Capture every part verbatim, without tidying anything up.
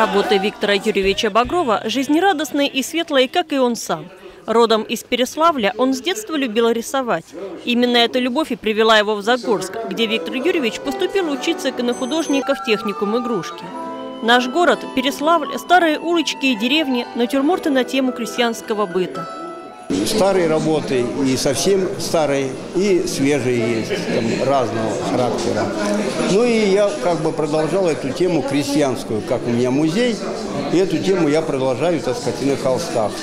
Работы Виктора Юрьевича Багрова жизнерадостные и светлые, как и он сам. Родом из Переславля, он с детства любил рисовать. Именно эта любовь и привела его в Загорск, где Виктор Юрьевич поступил учиться на художника в техникум игрушки. Наш город, Переславль, старые улочки и деревни, натюрморты на тему крестьянского быта. Старые работы и совсем старые, и свежие есть, там, разного характера. Ну и я как бы продолжал эту тему крестьянскую, как у меня музей, и эту тему я продолжаю, так сказать, на холстах.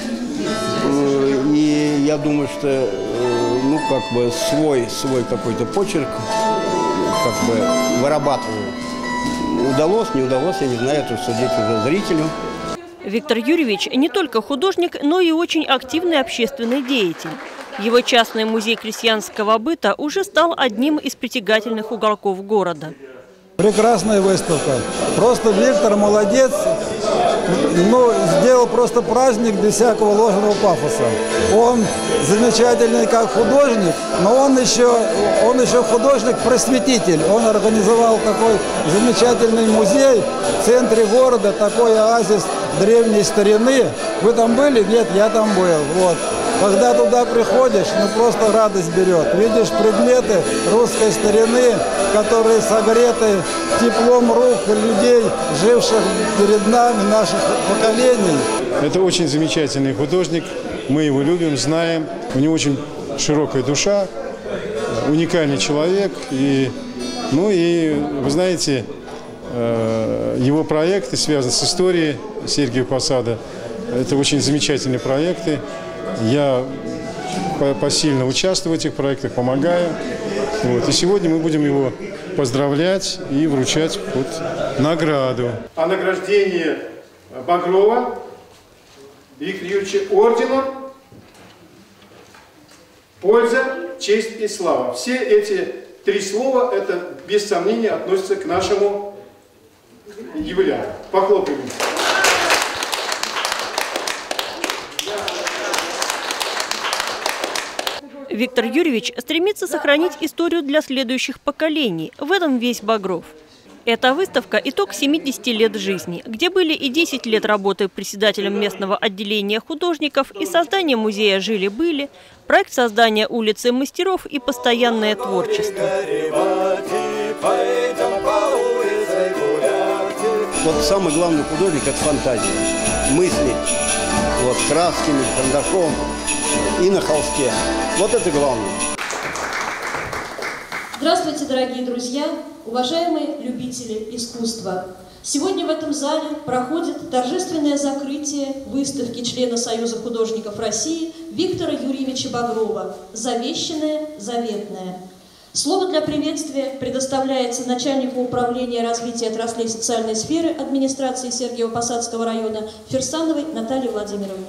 И я думаю, что ну, как бы свой, свой какой-то почерк как бы вырабатываю. Удалось, не удалось, я не знаю, это судить уже зрителю. Виктор Юрьевич не только художник, но и очень активный общественный деятель. Его частный музей крестьянского быта уже стал одним из притягательных уголков города. Прекрасная выставка. Просто Виктор молодец. Ну, сделал просто праздник без всякого ложного пафоса. Он замечательный как художник, но он еще, он еще художник-просветитель. Он организовал такой замечательный музей в центре города, такой оазис древней старины. Вы там были? Нет, я там был. Вот. Когда туда приходишь, ну просто радость берет. Видишь предметы русской старины, которые согреты теплом рук людей, живших перед нами, наших поколений. Это очень замечательный художник. Мы его любим, знаем. У него очень широкая душа, уникальный человек. И, ну и, вы знаете, его проекты связаны с историей Сергия Посада. Это очень замечательные проекты. Я посильно участвую в этих проектах, помогаю. Вот. И сегодня мы будем его поздравлять и вручать вот награду. О награждении Багрова Виктора Юрьевича орденом «Польза, честь и слава». Все эти три слова, это без сомнения относятся к нашему юбиляру. Похлопаем. Виктор Юрьевич стремится сохранить историю для следующих поколений. В этом весь Багров. Эта выставка – итог семидесяти лет жизни, где были и десять лет работы председателем местного отделения художников, и создание музея «Жили-были», проект создания улицы мастеров и постоянное творчество. Вот самый главный художник – это фантазия, мысли, вот, красками, карандашом и на холсте. Вот это главное. Здравствуйте, дорогие друзья, уважаемые любители искусства. Сегодня в этом зале проходит торжественное закрытие выставки члена Союза художников России Виктора Юрьевича Багрова «Завещанное, заветное». Слово для приветствия предоставляется начальнику управления развития отраслей социальной сферы администрации Сергиево-Посадского района Фирсановой Наталье Владимировне.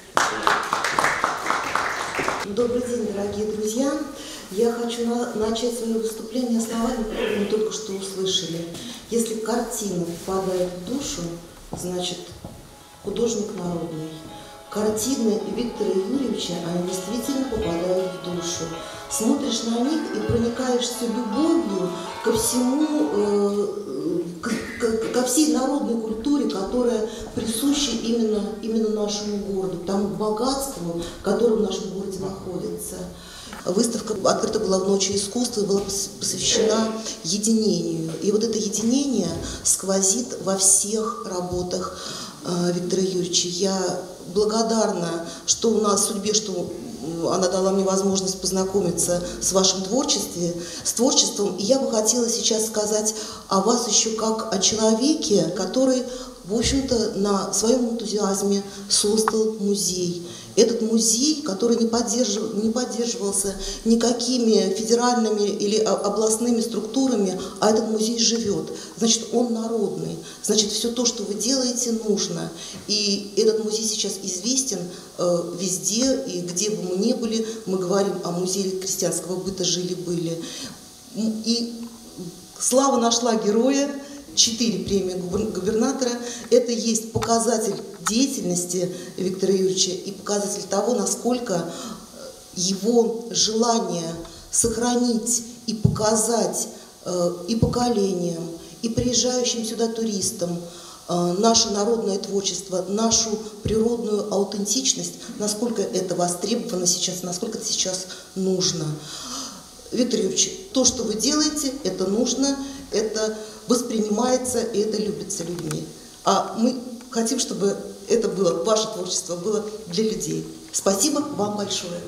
Добрый день, дорогие друзья! Я хочу на начать свое выступление словами, которые мы только что услышали. Если картина попадает в душу, значит художник народный. Картины Виктора Юрьевича, они действительно попадают в душу. Смотришь на них и проникаешься любовью ко всему, э, к, ко всей народной культуре, которая присуща именно, именно нашему городу, тому богатству, которое в нашем городе находится. Выставка открыта была в Ночи искусства и была посвящена единению. И вот это единение сквозит во всех работах э, Виктора Юрьевича. Я благодарна, что у нас в судьбе, что она дала мне возможность познакомиться с вашим творчеством, с творчеством. И я бы хотела сейчас сказать о вас еще как о человеке, который, в общем-то, на своем энтузиазме создал музей. Этот музей, который не, поддержив, не поддерживался никакими федеральными или областными структурами, а этот музей живет. Значит, он народный. Значит, все то, что вы делаете, нужно. И этот музей сейчас известен э, везде, и где бы мы ни были, мы говорим о музее крестьянского быта «Жили-были». И слава нашла героя. Четыре премии губернатора. Это есть показатель деятельности Виктора Юрьевича и показатель того, насколько его желание сохранить и показать и поколениям, и приезжающим сюда туристам наше народное творчество, нашу природную аутентичность, насколько это востребовано сейчас, насколько это сейчас нужно. Виктор Юрьевич, то, что вы делаете, это нужно, это воспринимается и это любится людьми. А мы хотим, чтобы это было, ваше творчество было для людей. Спасибо вам большое.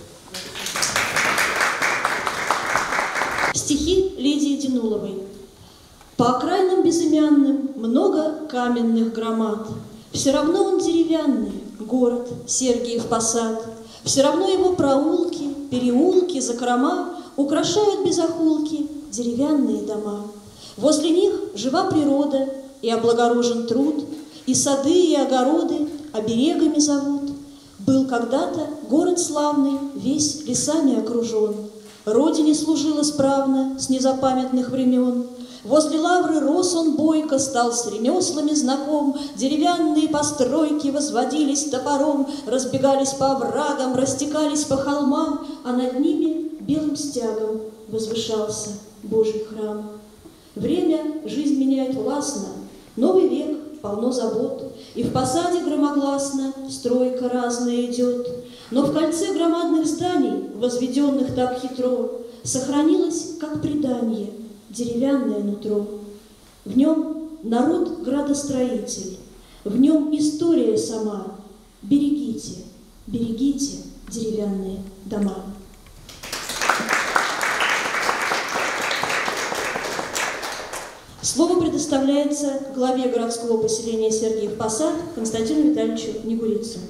Стихи Лидии Динуловой. По окраинам безымянным много каменных громад. Все равно он деревянный, город Сергиев Посад. Все равно его проулки, переулки, закрома украшают без охулки деревянные дома. Возле них жива природа и облагорожен труд, и сады, и огороды оберегами зовут. Был когда-то город славный, весь лесами окружен. Родине служил исправно с незапамятных времен. Возле лавры рос он бойко, стал с ремеслами знаком. Деревянные постройки возводились топором, разбегались по оврагам, растекались по холмам, а над ними белым стягом возвышался Божий храм. Время жизнь меняет властно, новый век, полно забот, и в посаде громогласно стройка разная идет. Но в кольце громадных зданий, возведенных так хитро, сохранилось, как предание, деревянное нутро. В нем народ градостроитель, в нем история сама. Берегите, берегите деревянные дома. Слово предоставляется главе городского поселения Сергиев Посад Константину Витальевичу Негурицыну.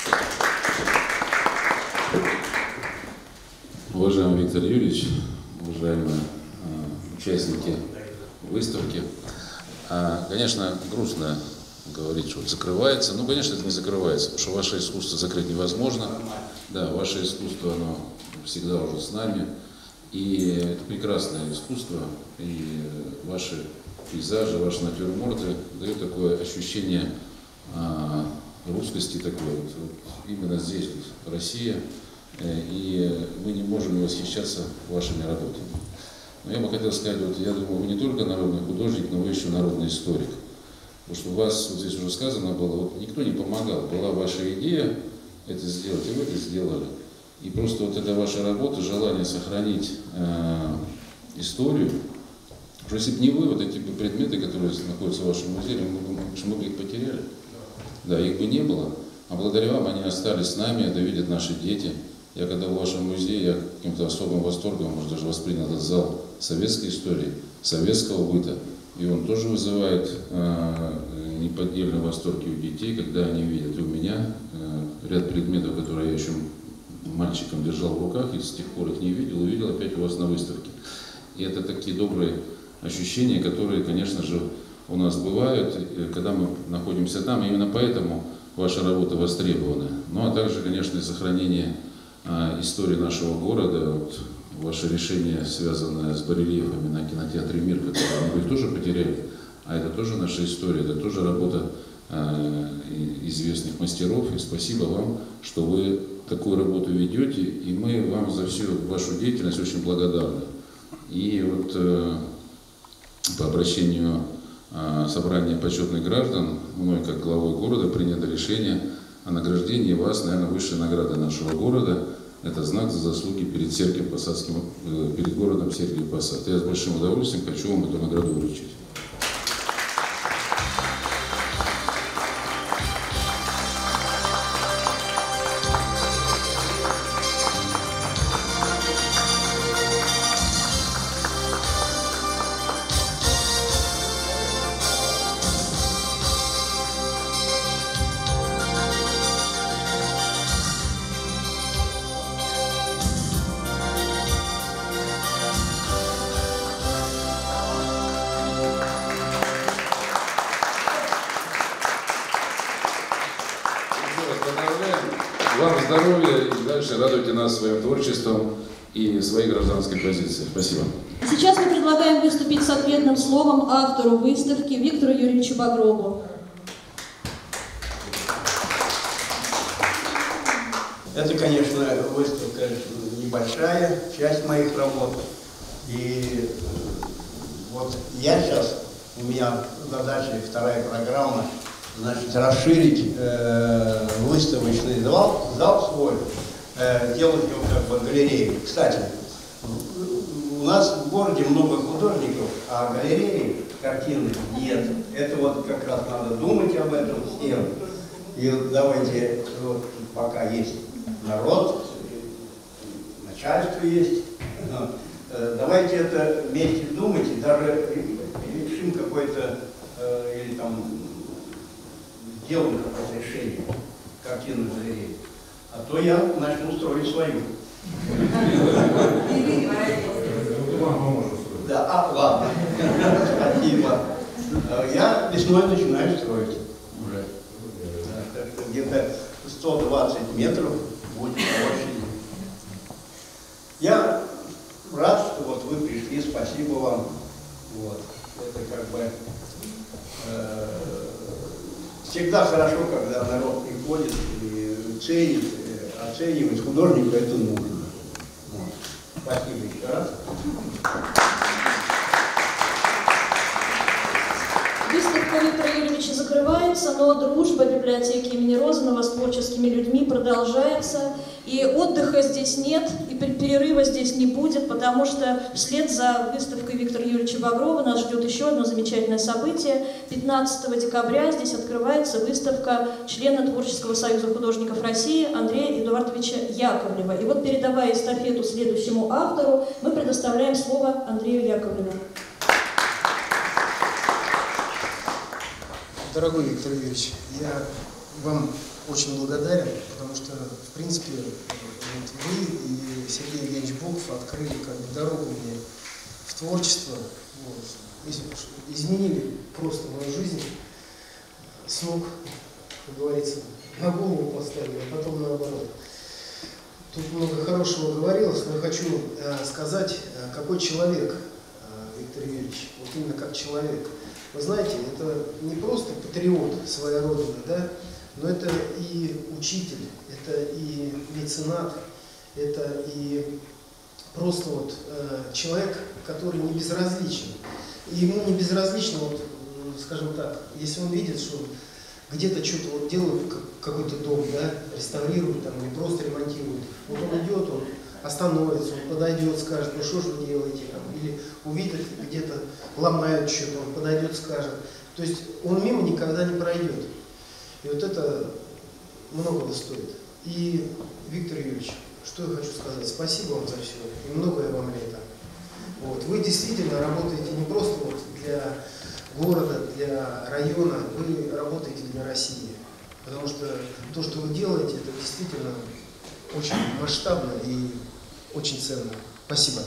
Уважаемый Виктор Юрьевич, уважаемые э, участники выставки, э, конечно, грустно говорить, что закрывается. Ну, конечно, это не закрывается, потому что ваше искусство закрыть невозможно. Да, ваше искусство, оно всегда уже с нами. И это прекрасное искусство, и ваши пейзажи, ваши натюрморты дают такое ощущение э, русскости такой. Вот, вот именно здесь вот, Россия. И мы не можем не восхищаться вашими работами. Но я бы хотел сказать, вот я думаю, вы не только народный художник, но вы еще народный историк. Потому что у вас, вот здесь уже сказано было, вот никто не помогал. Была ваша идея это сделать, и вы это сделали. И просто вот эта ваша работа, желание сохранить э, историю, что если бы не вы, вот эти предметы, которые находятся в вашем музее, мы бы, мы бы их потеряли. Да, их бы не было. А благодаря вам они остались с нами, это видят наши дети. Я когда в вашем музее, я каким-то особым восторгом, может, даже воспринял этот зал советской истории, советского быта. И он тоже вызывает э, неподдельный восторг у детей, когда они видят и у меня э, ряд предметов, которые я еще мальчиком держал в руках, и с тех пор их не видел, увидел опять у вас на выставке. И это такие добрые ощущения, которые, конечно же, у нас бывают, когда мы находимся там. Именно поэтому ваша работа востребована. Ну а также, конечно, и сохранение а, истории нашего города. Вот, ваше решение, связанное с барельефами на кинотеатре «Мир», который мы их тоже потеряли, а это тоже наша история, это тоже работа а, известных мастеров. И спасибо вам, что вы такую работу ведете, и мы вам за всю вашу деятельность очень благодарны. И вот э, по обращению э, собрания почетных граждан, мной как главой города принято решение о награждении вас, наверное, высшей наградой нашего города. Это знак за заслуги перед Сергием Посадским, э, перед городом Сергиев Посад. Я с большим удовольствием хочу вам эту награду вручить. Вам здоровья и дальше радуйте нас своим творчеством и своей гражданской позицией. Спасибо. Сейчас мы предлагаем выступить с ответным словом автору выставки Виктору Юрьевичу Багрову. Это, конечно, выставка небольшая, часть моих работ. И вот я сейчас, у меня задача, вторая программа значит, расширить э, выставочный зал, зал свой, э, сделать его как бы галереей. Кстати, у нас в городе много художников, а галереи картины нет. Это вот как раз надо думать об этом всем. И вот давайте, вот, пока есть народ, начальство есть, но, э, давайте это вместе думать и даже решим какой-то, э, или там сделаем какое-то решение картинной галереи. А то я начну строить свою. Да, а, ладно. Спасибо. Я весной начинаю строить уже. Где-то сто двадцать метров будет площади. Я рад, что вот вы пришли, спасибо вам. Вот. Это как бы э, всегда хорошо, когда народ приходит и ценит, оценивает художника, это нужно. Вот. Спасибо еще раз. Выставка Виктора Юрьевича закрывается, но дружба библиотеки имени Розанова с творческими людьми продолжается. И отдыха здесь нет, и перерыва здесь не будет, потому что вслед за выставкой Виктора Юрьевича Багрова нас ждет еще одно замечательное событие. пятнадцатого декабря здесь открывается выставка члена Творческого союза художников России Андрея Эдуардовича Яковлева. И вот, передавая эстафету следующему автору, мы предоставляем слово Андрею Яковлеву. Дорогой Виктор Юрьевич, я вам очень благодарен, потому что, в принципе, вот вы и Сергей Евгеньевич Боков открыли как бы дорогу мне в творчество, вот, изменили просто мою жизнь с ног, как говорится, на голову поставили, а потом наоборот. Тут много хорошего говорилось, но я хочу э, сказать, э, какой человек э, Виктор Юрьевич, вот именно как человек. Вы знаете, это не просто патриот своей родины, да, но это и учитель, это и меценат, это и просто вот э, человек, который не безразличен. И ему не безразлично, вот, скажем так, если он видит, что где-то что-то вот делают, какой-то дом, да, реставрируют там, или просто ремонтируют, вот он идет, он остановится, он подойдет, скажет, ну что же вы делаете, там, или увидит где-то ломают что-то, он подойдет, скажет. То есть он мимо никогда не пройдет. И вот это многого стоит. И, Виктор Юрьевич, что я хочу сказать, спасибо вам за все, и многое вам лето. Вот. Вы действительно работаете не просто вот для города, для района, вы работаете для России. Потому что то, что вы делаете, это действительно очень масштабно и очень ценно. Спасибо.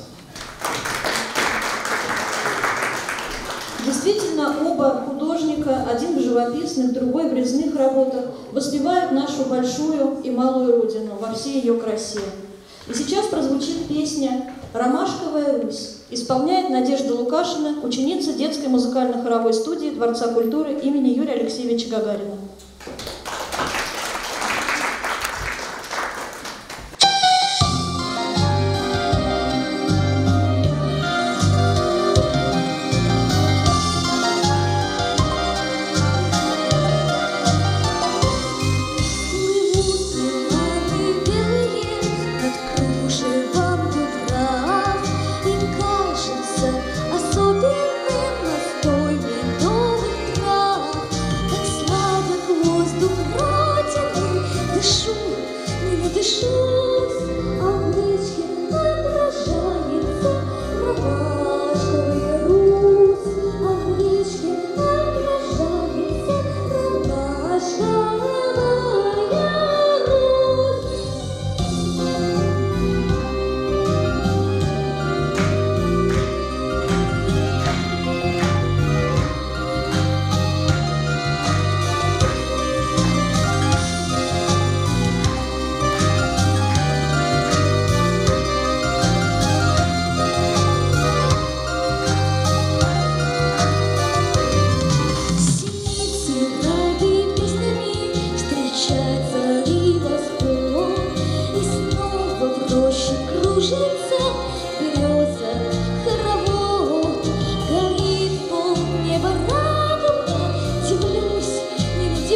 Действительно, оба художника, один в живописных, другой в резных работах, воспевают нашу большую и малую Родину во всей ее красе. И сейчас прозвучит песня «Ромашковая Русь». Исполняет Надежда Лукашина, ученица детской музыкально-хоровой студии Дворца культуры имени Юрия Алексеевича Гагарина. Дивлюсь, не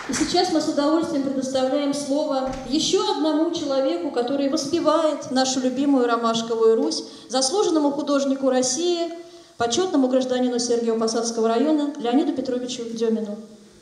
И сейчас мы с удовольствием предоставляем слово еще одному человеку, который воспевает нашу любимую Ромашковую Русь, заслуженному художнику России, почетному гражданину Сергиево-Посадского района Леониду Петровичу Демину.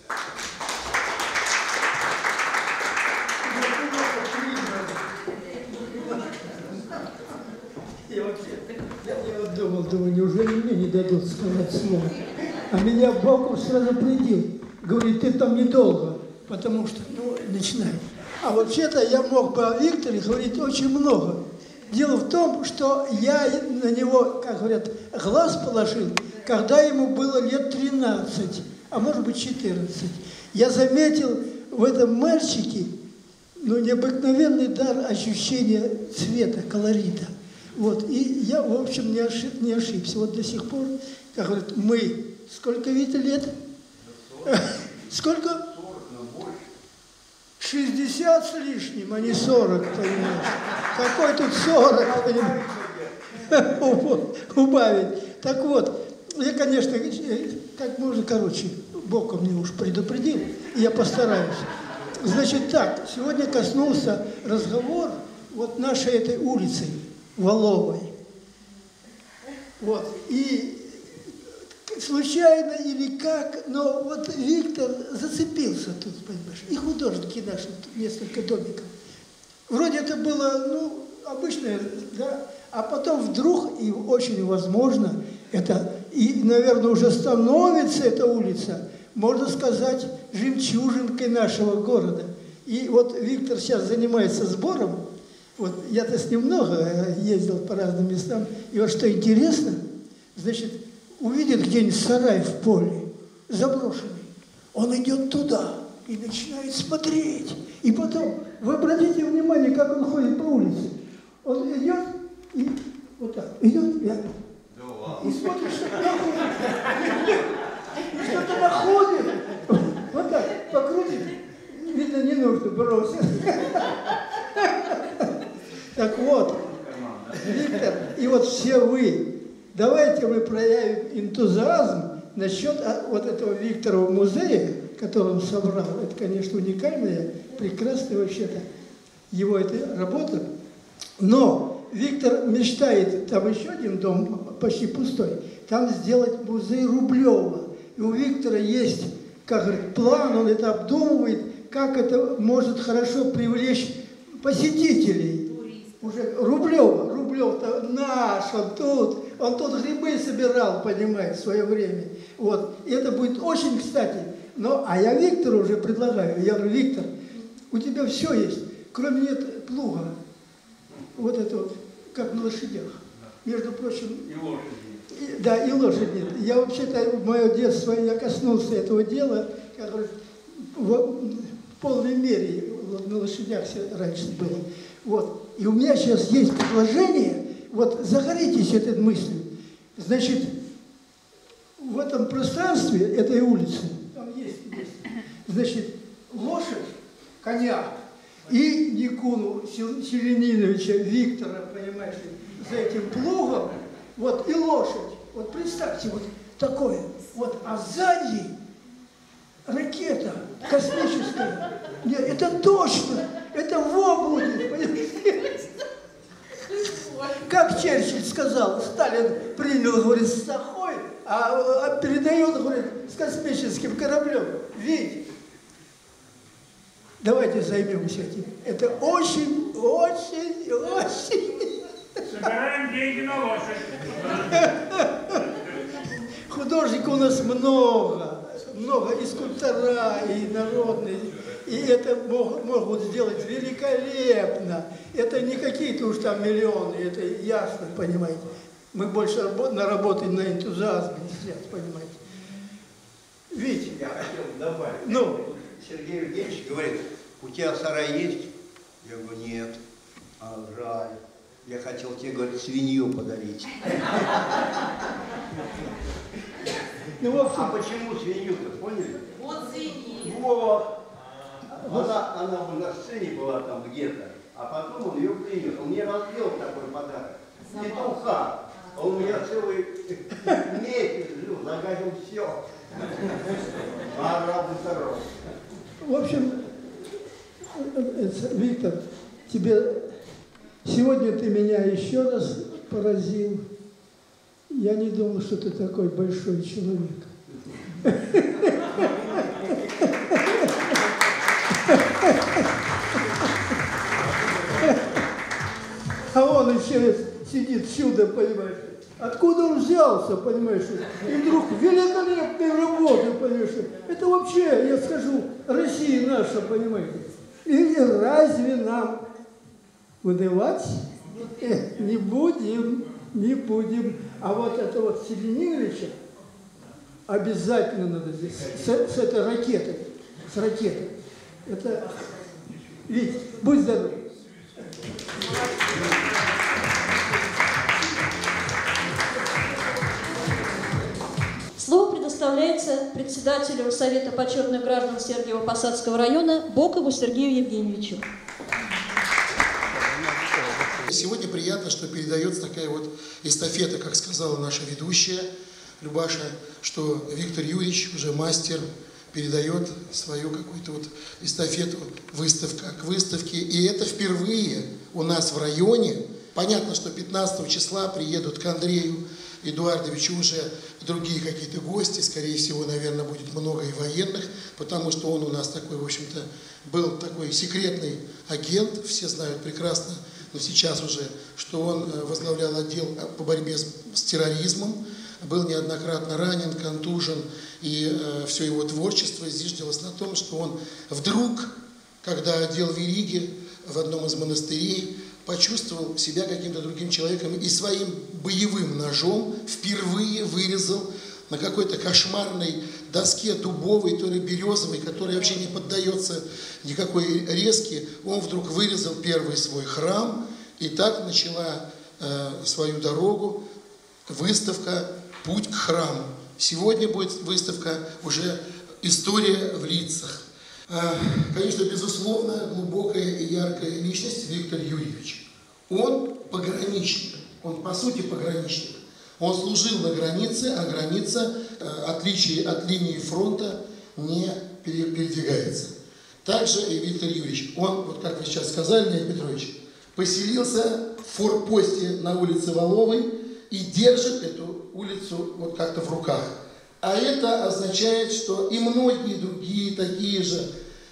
Я вот думал, думаю, неужели мне не дадут сказать слово? А меня Боков сразу предел. Говорит, ты там недолго, потому что, ну, начинай. А вообще-то я мог бы о Викторе говорить очень много. Дело в том, что я на него, как говорят, глаз положил, когда ему было лет тринадцать, а может быть четырнадцать. Я заметил в этом мальчике, ну, необыкновенный дар ощущения цвета, колорита. Вот, и я, в общем, не, ошиб, не ошибся. Вот до сих пор, как говорят, мы, сколько Витя лет? Сколько? шестьдесят с лишним, а не сорок, понимаешь? Какой тут сорок, понимаешь? Убавить. Так вот, я, конечно, как можно короче, Боком мне уж предупредил, и я постараюсь. Значит так, сегодня коснулся разговор вот нашей этой улицы, Воловой. Вот, и случайно или как, но вот Виктор зацепился тут, понимаешь, и художники наши, несколько домиков. Вроде это было, ну, обычное, да, а потом вдруг, и очень возможно, это, и, наверное, уже становится эта улица, можно сказать, жемчужинкой нашего города. И вот Виктор сейчас занимается сбором, вот я-то с ним много ездил по разным местам, и вот что интересно, значит, увидит где-нибудь сарай в поле, заброшенный, он идет туда и начинает смотреть. И потом, вы обратите внимание, как он ходит по улице. Он идет и вот так, идет и, и смотрит, что находит. Что-то находит. Вот так, покрутит. Видно, не нужно, бросит. Так вот, Виктор, и вот все вы, давайте мы проявим энтузиазм насчет вот этого Викторова музея, который он собрал. Это, конечно, уникальная, прекрасная вообще-то его эта работа. Но Виктор мечтает, там еще один дом почти пустой, там сделать музей Рублева. И у Виктора есть, как говорит, план, он это обдумывает, как это может хорошо привлечь посетителей. Уже Рублева, Рублев-то наш, он тут, он тут грибы собирал, понимаете, в свое время. Вот, и это будет очень кстати. Но, а я Виктору уже предлагаю, я говорю, Виктор, у тебя все есть, кроме нет плуга. Вот это вот, как на лошадях. Между прочим... И лошади. И, да, и лошади нет. Я вообще-то, в мое детство, я коснулся этого дела, как говорят, в, в полной мере, вот, на лошадях все раньше было. Вот. И у меня сейчас есть предложение, вот загоритесь этой мыслью. Значит, в этом пространстве этой улицы, там есть место, значит, лошадь, коня и Никуну Селениновича Виктора, понимаете, за этим плугом, вот, и лошадь. Вот представьте, вот такое. Вот, а сзади ракета космическая. Нет, это точно, это во будет, понимаете? Как Черчилль сказал, Сталин принял, говорит, с Сахой, а, а передает, говорит, с космическим кораблем. Ведь давайте займемся этим. Это очень, очень, очень... Собираем деньги на лошадь. Художников у нас много, много, и скульптора, и народные. И это могут, могут сделать великолепно. Это не какие-то уж там миллионы, это ясно, понимаете. Мы больше наработаем на энтузиазме сейчас, понимаете. Видите? Я хотел добавить. Ну? Сергей Евгеньевич говорит, у тебя сарай есть? Я говорю, нет. А, жаль. Я хотел тебе, говорит, свинью подарить. Ну, а почему свинью-то, поняли? Вот свиньи. Вот. Она, она бы на сцене была там где-то, а потом он ее принял. Он мне разбил такой подарок. Петуха. Он у меня целый месяц жил, загадил все. А рады здоров. В общем, Виктор, тебе сегодня ты меня еще раз поразил. Я не думал, что ты такой большой человек. А он еще сидит чудо, понимаешь. Откуда он взялся, понимаешь? И вдруг великолепные работы, понимаешь? Это вообще, я скажу, Россия наша, понимаете. И разве нам унывать? Э, не будем, не будем. А вот это вот Селенигровича обязательно надо здесь, с, с этой ракетой, с ракетой. Это, Вить, будь здоров. Слово предоставляется председателю Совета почетных граждан Сергиево-Посадского района Бокову Сергею Евгеньевичу. Сегодня приятно, что передается такая вот эстафета, как сказала наша ведущая Любаша, что Виктор Юрьевич, уже мастер, передает свою какую-то вот эстафету выставка к выставке. И это впервые у нас в районе. Понятно, что пятнадцатого числа приедут к Андрею Эдуардовичу уже другие какие-то гости, скорее всего, наверное, будет много и военных, потому что он у нас такой, в общем-то, был такой секретный агент, все знают прекрасно, но сейчас уже, что он возглавлял отдел по борьбе с, с терроризмом, был неоднократно ранен, контужен, и э, все его творчество зиждилось на том, что он вдруг, когда одел вериги в одном из монастырей, почувствовал себя каким-то другим человеком и своим боевым ножом впервые вырезал на какой-то кошмарной доске дубовой, то ли березовой, которая вообще не поддается никакой резке, он вдруг вырезал первый свой храм, и так начала э, свою дорогу выставка «Путь к храму». Сегодня будет выставка уже «История в лицах». Конечно, безусловно, глубокая и яркая личность Виктор Юрьевич. Он пограничник, он по сути пограничник. Он служил на границе, а граница, в отличие от линии фронта, не передвигается. Также и Виктор Юрьевич, он, вот как вы сейчас сказали, Леонид Петрович, поселился в форпосте на улице Воловой и держит эту улицу вот как-то в руках. А это означает, что и многие другие такие же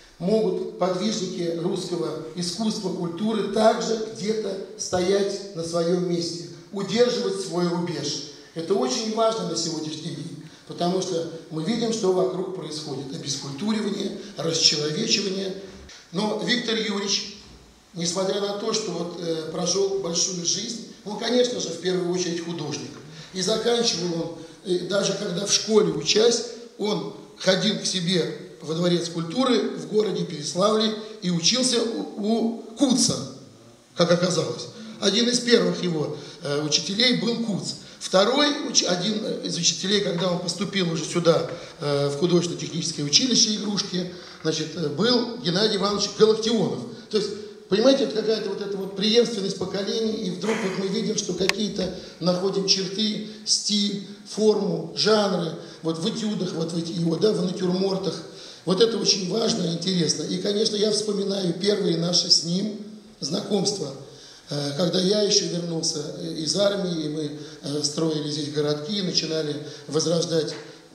могут подвижники русского искусства, культуры также где-то стоять на своем месте, удерживать свой рубеж. Это очень важно на сегодняшний день, потому что мы видим, что вокруг происходит обескультуривание, расчеловечивание. Но Виктор Юрьевич, несмотря на то, что вот, э, прожил большую жизнь, он, конечно же, в первую очередь художник. И заканчивал он, даже когда в школе учась, он ходил к себе во дворец культуры в городе Переславле и учился у, у Куца, как оказалось. Один из первых его э, учителей был Куц. Второй, один из учителей, когда он поступил уже сюда, э, в художественно-техническое училище Игрушки, значит, был Геннадий Иванович Галактионов. То есть, понимаете, это какая-то вот эта вот преемственность поколений, и вдруг вот мы видим, что какие-то находим черты, стиль, форму, жанры, вот в этюдах, вот в, его, да, в натюрмортах. Вот это очень важно и интересно. И, конечно, я вспоминаю первые наши с ним знакомства. Когда я еще вернулся из армии, и мы строили здесь городки, начинали возрождать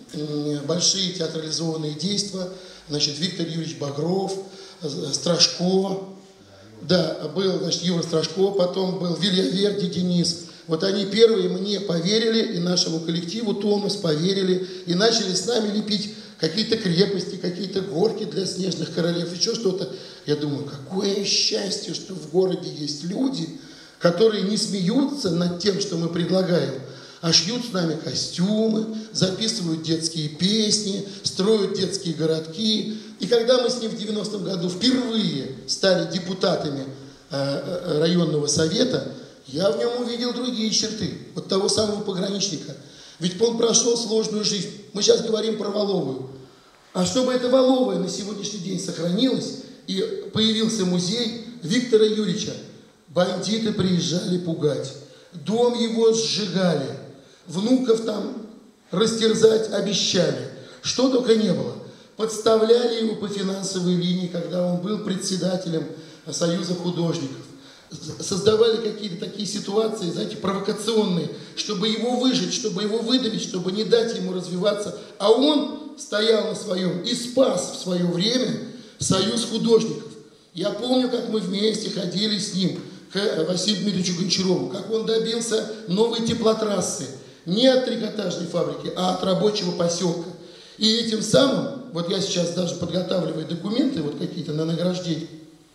большие театрализованные действия. Значит, Виктор Юрьевич Багров, Страшко, да, был, значит, Юра Страшко, потом был Вильяверди Денис. Вот они первые мне поверили, и нашему коллективу Томас поверили, и начали с нами лепить какие-то крепости, какие-то горки для снежных королев, еще что-то. Я думаю, какое счастье, что в городе есть люди, которые не смеются над тем, что мы предлагаем, а шьют с нами костюмы, записывают детские песни, строят детские городки. И когда мы с ним в девяностом году впервые стали депутатами э, районного совета, я в нем увидел другие черты, вот того самого пограничника. Ведь он прошел сложную жизнь. Мы сейчас говорим про Воловую. А чтобы эта Воловая на сегодняшний день сохранилась, и появился музей Виктора Юрьевича, бандиты приезжали пугать, дом его сжигали, внуков там растерзать обещали. Что только не было. подставляли его по финансовой линии, когда он был председателем Союза художников. Создавали какие-то такие ситуации, знаете, провокационные, чтобы его выжить, чтобы его выдавить, чтобы не дать ему развиваться. А он стоял на своем и спас в свое время Союз художников. Я помню, как мы вместе ходили с ним к Василию Дмитриевичу Гончарову, как он добился новой теплотрассы, не от трикотажной фабрики, а от рабочего поселка. И этим самым, вот я сейчас даже подготавливаю документы, вот какие-то на награждение,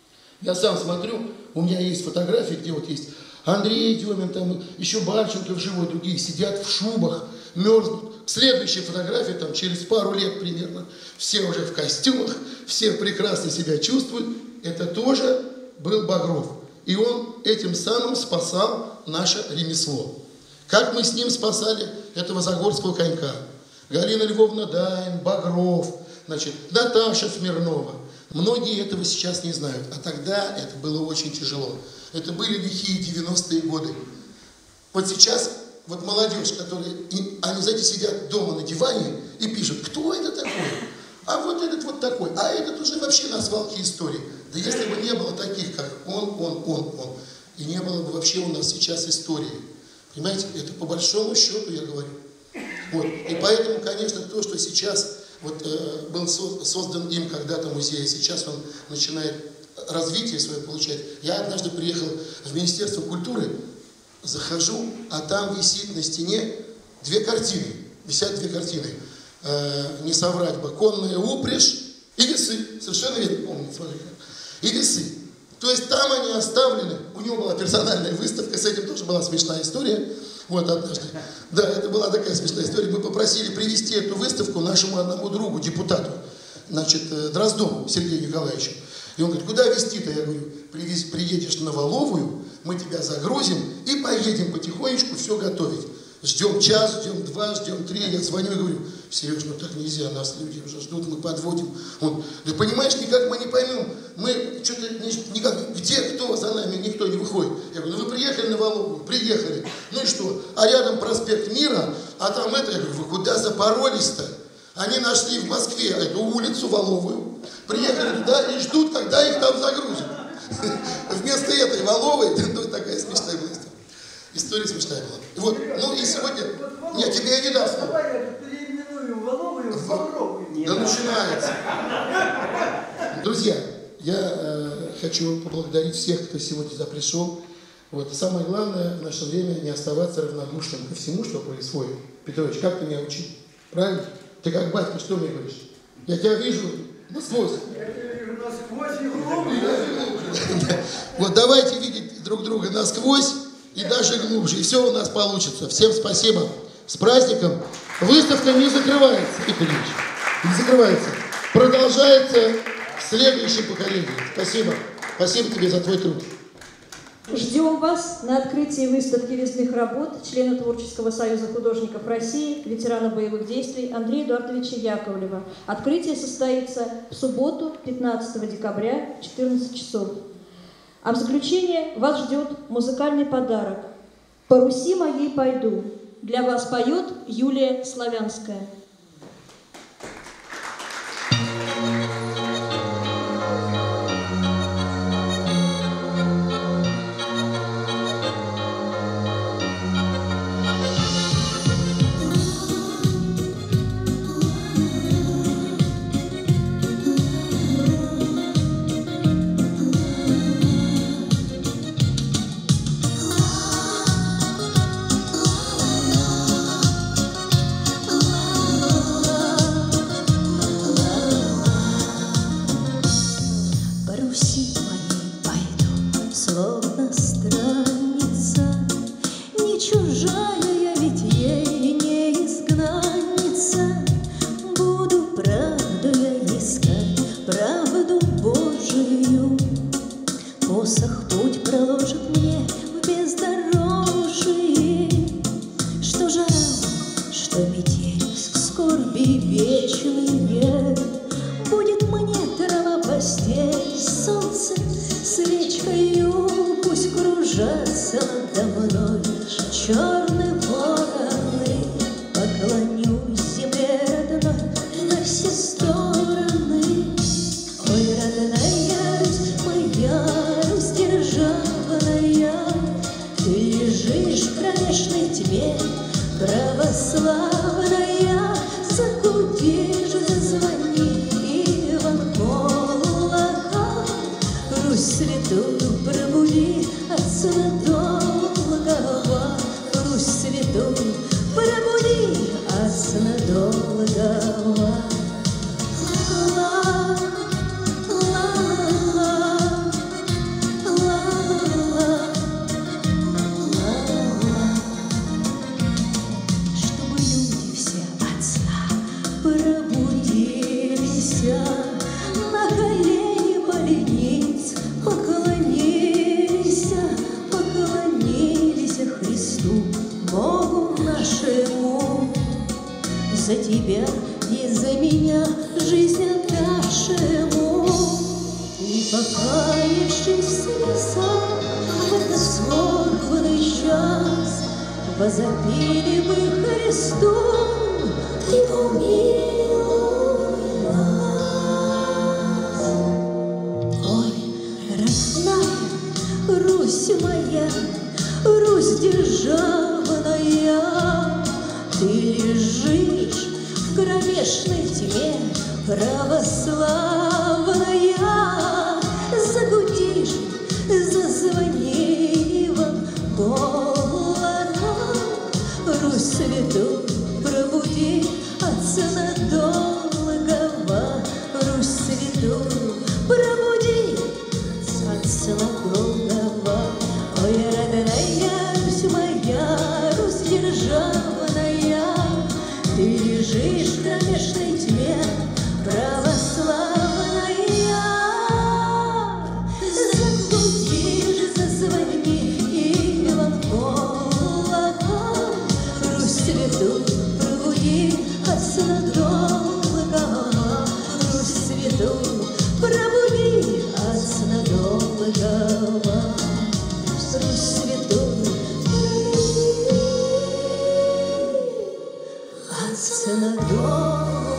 я сам смотрю, у меня есть фотографии, где вот есть Андрей Демин, там еще Бальченко живой, другие сидят в шубах, мерзнут. Следующая фотография, там через пару лет примерно, все уже в костюмах, все прекрасно себя чувствуют. Это тоже был Багров. И он этим самым спасал наше ремесло. Как мы с ним спасали этого загорского конька? Галина Львовна Дайн, Багров, значит, Наташа Смирнова. Многие этого сейчас не знают, а тогда это было очень тяжело. Это были лихие девяностые годы. Вот сейчас вот молодежь, которая, они, знаете, сидят дома на диване и пишут, кто это такой? А вот этот вот такой, а этот уже вообще на свалке истории. Да если бы не было таких, как он, он, он, он, и не было бы вообще у нас сейчас истории. Понимаете, это по большому счету я говорю. Вот. И поэтому, конечно, то, что сейчас вот, э, был со, создан им когда-то музей, сейчас он начинает развитие свое получать. Я однажды приехал в Министерство культуры, захожу, а там висит на стене две картины. Висят две картины. Э, не соврать бы, конная упряжь и весы. Совершенно верно, помню, смотрите. И весы. То есть там они оставлены. У него была персональная выставка, с этим тоже была смешная история. Вот однажды. Да, это была такая смешная история. Мы попросили привезти эту выставку нашему одному другу, депутату, значит, Дроздову Сергею Николаевичу. И он говорит, куда везти-то? Я говорю, привез, приедешь на Воловую, мы тебя загрузим и поедем потихонечку все готовить. Ждем час, ждем два, ждем три. Я звоню и говорю, Сереж, ну так нельзя, нас люди уже ждут, мы подводим. Он, да понимаешь, никак мы не поймем. Мы что-то никак, где кто за нами, никто не выходит. Я говорю, ну вы приехали на Воловую, приехали. Ну и что? А рядом проспект Мира, а там это, я говорю, вы куда запоролись-то? Они нашли в Москве эту улицу Воловую, приехали туда и ждут, когда их там загрузят. Вместо этой Воловой, ну такая смешная была история. История смешная была. Вот, ну и сегодня... Нет, тебе я не дам слово. Давай переименуем Воловую в Багровую. Да начинается. Друзья, я э, хочу поблагодарить всех, кто сегодня сюда пришел. Вот. Самое главное в наше время не оставаться равнодушным ко всему, что происходит. Петрович, как ты меня учил? Правильно? Ты как батька, что мне говоришь? Я тебя вижу насквозь. Я тебя вижу насквозь и глубже. Вот давайте видеть друг друга насквозь и даже глубже. И все у нас получится. Всем спасибо. С праздником. Выставка не закрывается, Игорь Ильич. Не закрывается. Продолжается в следующем поколении. Спасибо. Спасибо тебе за твой труд. Ждем вас на открытии выставки резных работ члена Творческого союза художников России, ветерана боевых действий Андрея Эдуардовича Яковлева. Открытие состоится в субботу, пятнадцатого декабря, в четырнадцать часов. А в заключение вас ждет музыкальный подарок. «По Руси моей пойду». Для вас поет Юлия Славянская. Oh разбудишь, зазвони, Иван колокол. Русь святую пробуди от сна долгого, Русь святую пробуди от сна долгого. На колени поленись, поклонились, поклонились Христу, Богу нашему. За тебя и за меня жизнь отдашему. И покаявшись в слезах в этот скорбный час, возопили бы Христу: Ты помилуй нас. Ой, родная Русь моя, Русь державная, ты лежишь в кромешной тьме православная. Загудишь, зазвони Иван колокол. Русь святую пробуди от сна долгого, Русь святую пробуди от сна долгого. Ой, родная Русь моя, Русь державная, ты лежишь в кромешной тьме православная. Загудишь, зазвони Иван колокол. Русь святую пробуди от сна долгого, Русь святую пробуди от сна долгого. Русь святую от сна долгого.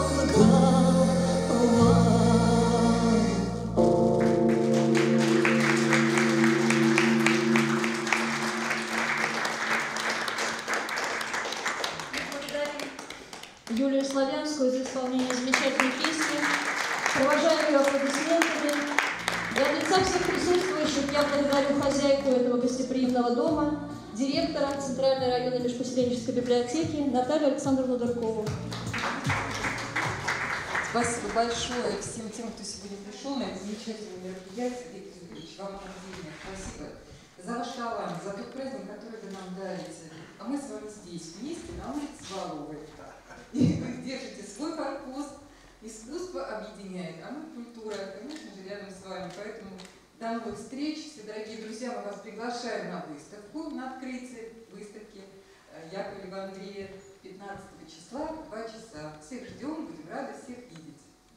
Юлию Славянскую за исполнение замечательной песни. Провожаем ее аплодисментами. И от лица всех присутствующих я благодарю хозяйку этого гостеприимного дома, директора Центральной районной межпоселенческой библиотеки Наталью Александровну Дыркову. Спасибо большое всем тем, кто сегодня пришел на это замечательное мероприятие. Виктор Юрьевич, вам отдельное спасибо за ваш талант, за тот праздник, который вы нам дарите. А мы с вами здесь, вместе, на улице Валовой. И вы держите свой корпус, искусство объединяет, а мы культура, конечно же, рядом с вами. Поэтому до новых встреч. Все, дорогие друзья, мы вас приглашаем на выставку, на открытие выставки Яковлева Андрея пятнадцатого числа в два часа. Всех ждем, будем рады всех видеть.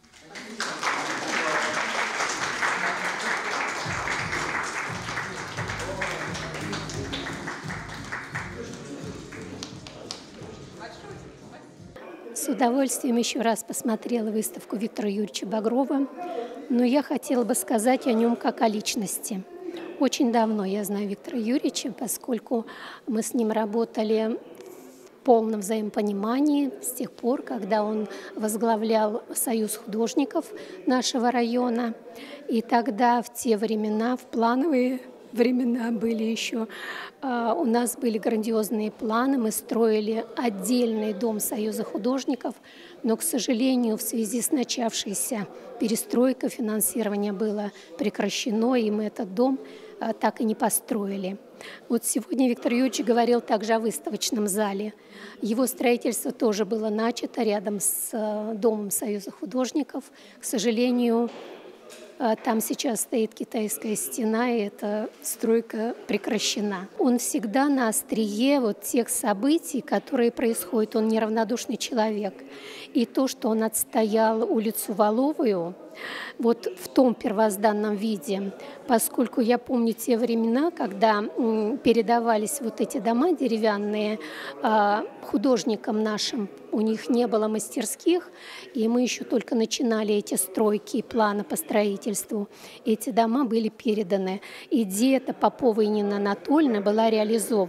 С удовольствием еще раз посмотрела выставку Виктора Юрьевича Багрова, но я хотела бы сказать о нем как о личности. Очень давно я знаю Виктора Юрьевича, поскольку мы с ним работали в полном взаимопонимании с тех пор, когда он возглавлял Союз художников нашего района. И тогда, в те времена, в плановые времена были еще, у нас были грандиозные планы, мы строили отдельный дом Союза художников, но, к сожалению, в связи с начавшейся перестройкой финансирование было прекращено, и мы этот дом так и не построили. Вот сегодня Виктор Юрьевич говорил также о выставочном зале. Его строительство тоже было начато рядом с домом Союза художников. К сожалению, там сейчас стоит китайская стена, и эта стройка прекращена. Он всегда на острие вот тех событий, которые происходят. Он неравнодушный человек. И то, что он отстоял улицу Валовую, вот в том первозданном виде, поскольку я помню те времена, когда передавались вот эти дома деревянные художникам нашим, у них не было мастерских, и мы еще только начинали эти стройки и планы по строительству. Эти дома были переданы. Идея Попова и Нины Анатольевны была реализована.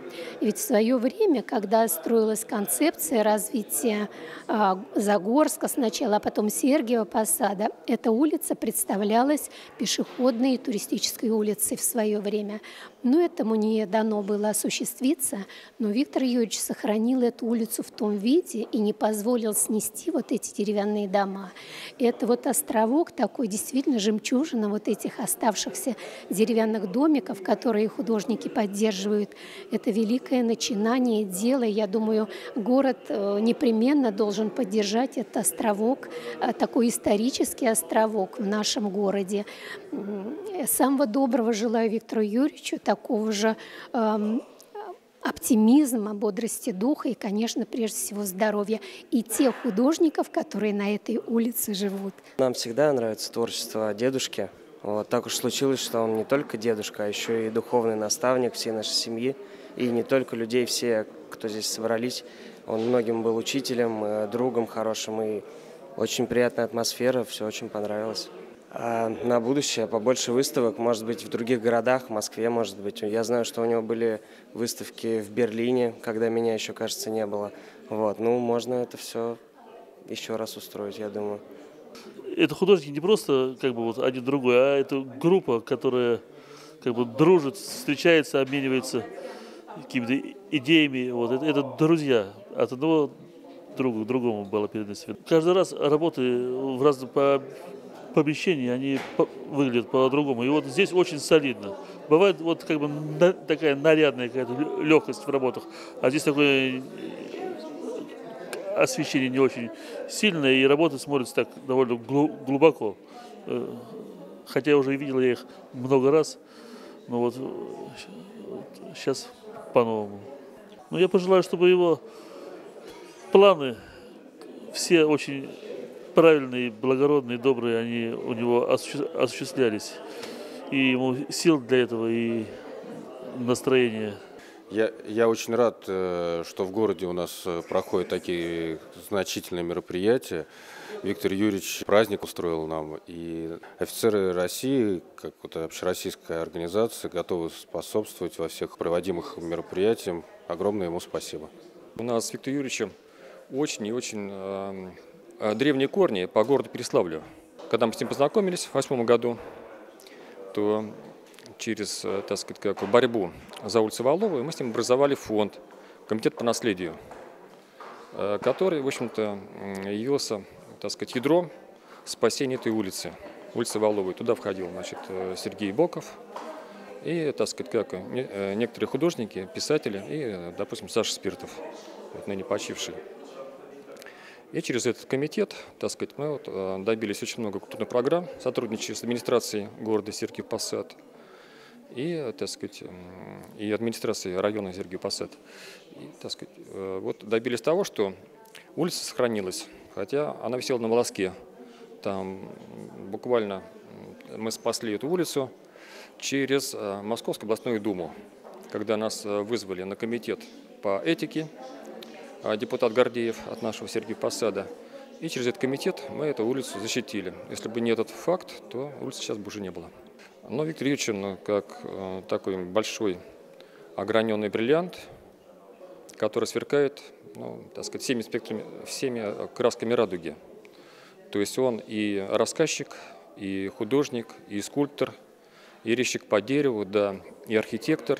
Ведь в свое время, когда строилась концепция развития э, Загорска сначала, а потом Сергиева Посада, эта улица представлялась пешеходной и туристической улицей в свое время. Но этому не дано было осуществиться, но Виктор Юрьевич сохранил эту улицу в том виде и не позволил снести вот эти деревянные дома. И это вот островок такой действительно жемчужина вот этих оставшихся деревянных домиков, которые художники поддерживают. Это великое начинание, дело. Я думаю, город непременно должен поддержать этот островок, такой исторический островок в нашем городе. Самого доброго желаю Виктору Юрьевичу, такого же э, оптимизма, бодрости духа и, конечно, прежде всего здоровья. И тех художников, которые на этой улице живут. Нам всегда нравится творчество дедушки. Вот, так уж случилось, что он не только дедушка, а еще и духовный наставник всей нашей семьи. И не только людей, все, кто здесь собрались. Он многим был учителем, другом хорошим. И очень приятная атмосфера, все очень понравилось. А на будущее побольше выставок, может быть, в других городах, в Москве, может быть. Я знаю, что у него были выставки в Берлине, когда меня еще, кажется, не было. Вот. Ну, можно это все еще раз устроить, я думаю. Это художники не просто как бы вот один другой, а это группа, которая как бы дружит, встречается, обменивается какими-то идеями. Вот. Это, это друзья. От одного друга к другому было передано. Каждый раз работы в разных по помещения, они выглядят по-другому. И вот здесь очень солидно. Бывает вот как бы на, такая нарядная какая-то легкость в работах, а здесь такое освещение не очень сильное, и работы смотрятся так довольно глубоко. Хотя я уже видел я их много раз, но вот сейчас по-новому. Но я пожелаю, чтобы его планы все очень правильные, благородные, добрые, они у него осуществлялись. И ему сил для этого, и настроение. Я, я очень рад, что в городе у нас проходят такие значительные мероприятия. Виктор Юрьевич праздник устроил нам, и офицеры России, как вот общероссийская организация, готовы способствовать во всех проводимых мероприятиях. Огромное ему спасибо. У нас с Виктором Юрьевичем очень и очень э, древние корни по городу Переславлю. Когда мы с ним познакомились в восьмом году, то через, так сказать, как борьбу за улицу Валовую мы с ним образовали фонд «Комитет по наследию», который, в общем-то, явился, так сказать, ядром спасения этой улицы, улицы Валовой. Туда входил, значит, Сергей Боков и, так сказать, как некоторые художники, писатели и, допустим, Саша Спиртов, вот ныне почивший. И через этот комитет, так сказать, мы вот добились очень много культурных программ, сотрудничая с администрацией города Сергиев Посад и, так сказать, и администрацией района Сергиев Посад. И, так сказать, вот добились того, что улица сохранилась, хотя она висела на волоске. Там буквально мы спасли эту улицу через Московскую областную думу, когда нас вызвали на комитет по этике, депутат Гордеев от нашего Сергиев Посада. И через этот комитет мы эту улицу защитили. Если бы не этот факт, то улицы сейчас бы уже не было. Но Виктор Юрьевич, ну, как э, такой большой ограненный бриллиант, который сверкает, ну, так сказать, всеми спектрами, всеми красками радуги. То есть он и рассказчик, и художник, и скульптор, и резчик по дереву, да, и архитектор,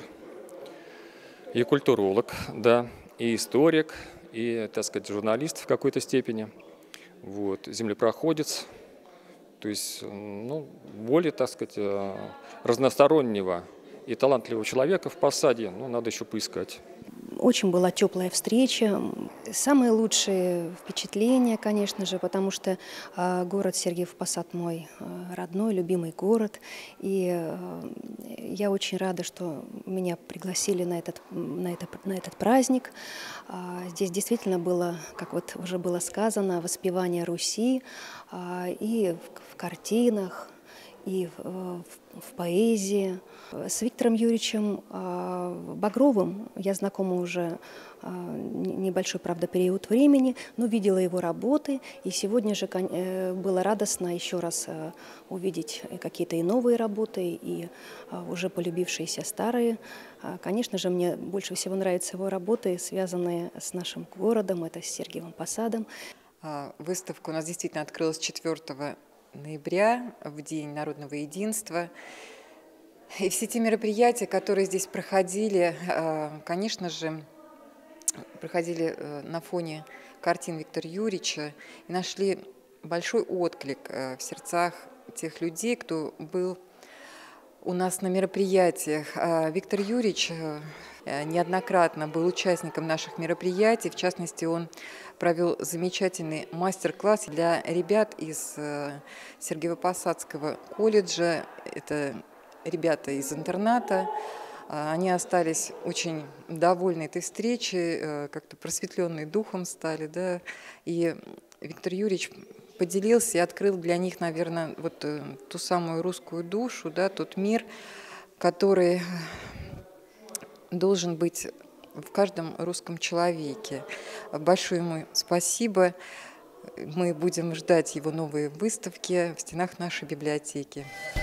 и культуролог, да, и историк, и, так сказать, журналист в какой-то степени, вот, землепроходец, то есть, ну, более, так сказать, разностороннего и талантливого человека в Посаде, ну, надо еще поискать. Очень была теплая встреча. Самые лучшие впечатления, конечно же, потому что э, город Сергиев Посад мой э, родной, любимый город. И э, я очень рада, что меня пригласили на этот, на этот, на этот праздник. Э, здесь действительно было, как вот уже было сказано, воспевание Руси э, и в, в картинах, и в, в поэзии. С Виктором Юрьевичем Багровым я знакома уже небольшой, правда, период времени, но видела его работы, и сегодня же было радостно еще раз увидеть какие-то и новые работы, и уже полюбившиеся старые. Конечно же, мне больше всего нравятся его работы, связанные с нашим городом, это с Сергиевым Посадом. Выставка у нас действительно открылась четвёртого ноября, в День народного единства. И все те мероприятия, которые здесь проходили, конечно же, проходили на фоне картин Виктора Юрьевича и нашли большой отклик в сердцах тех людей, кто был у нас на мероприятиях. Виктор Юрьевич неоднократно был участником наших мероприятий. В частности, он провел замечательный мастер-класс для ребят из Сергиево-Посадского колледжа. Это ребята из интерната. Они остались очень довольны этой встречей, как-то просветленные духом стали, да. И Виктор Юрьевич поделился и открыл для них, наверное, вот ту самую русскую душу, да, тот мир, который должен быть в каждом русском человеке. Большое ему спасибо. Мы будем ждать его новые выставки в стенах нашей библиотеки.